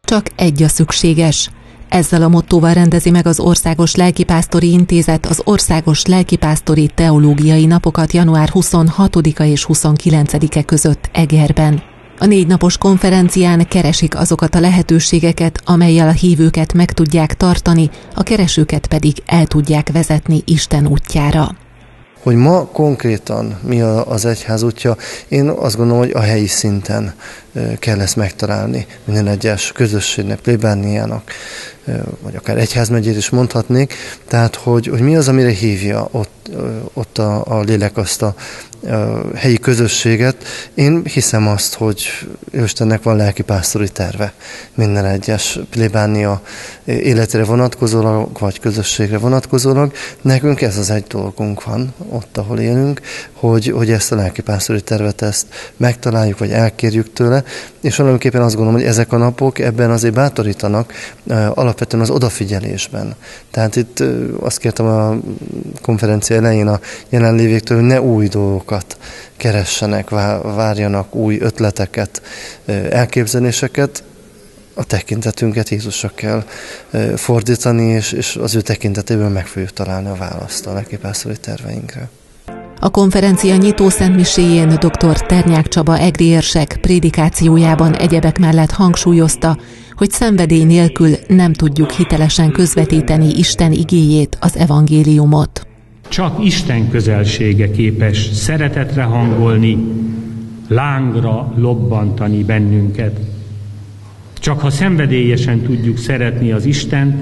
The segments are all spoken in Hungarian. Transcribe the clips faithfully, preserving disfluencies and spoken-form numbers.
csak egy a szükséges. Ezzel a mottóval rendezi meg az Országos Lelkipásztori Intézet az Országos Lelkipásztori Teológiai Napokat január huszonhatodika és huszonkilencedike között Egerben. A négy napos konferencián keresik azokat a lehetőségeket, amellyel a hívőket meg tudják tartani, a keresőket pedig el tudják vezetni Isten útjára. Hogy ma konkrétan mi az egyház útja, én azt gondolom, hogy a helyi szinten kell ezt megtalálni minden egyes közösségnek, plébániának, vagy akár egyházmegyét is mondhatnék, tehát hogy, hogy mi az, amire hívja ott, ott a, a lélek azt a, a helyi közösséget. Én hiszem azt, hogy Istennek van lelkipásztori terve minden egyes plébánia életére vonatkozólag, vagy közösségre vonatkozólag. Nekünk ez az egy dolgunk van ott, ahol élünk, hogy, hogy ezt a lelkipásztori tervet ezt megtaláljuk, vagy elkérjük tőle, és valamiképpen azt gondolom, hogy ezek a napok ebben azért bátorítanak alapvetően az odafigyelésben. Tehát itt azt kértem a konferencia elején a jelenlévéktől, hogy ne új dolgokat keressenek, várjanak új ötleteket, elképzeléseket, a tekintetünket Jézusra kell fordítani, és, és az ő tekintetéből meg fogjuk találni a választ a lelkipásztori terveinkre. A konferencia nyitó szentmiséjén dr. Ternyák Csaba egri érsek prédikációjában egyebek mellett hangsúlyozta, hogy szenvedély nélkül nem tudjuk hitelesen közvetíteni Isten igéjét, az evangéliumot. Csak Isten közelsége képes szeretetre hangolni, lángra lobbantani bennünket. Csak ha szenvedélyesen tudjuk szeretni az Istent,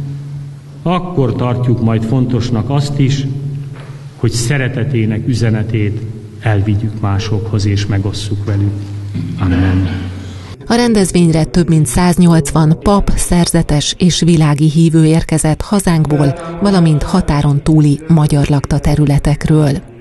akkor tartjuk majd fontosnak azt is, hogy szeretetének üzenetét elvigyük másokhoz és megosszuk velük. Amen. A rendezvényre több mint száznyolcvan pap, szerzetes és világi hívő érkezett hazánkból, valamint határon túli magyar lakta területekről.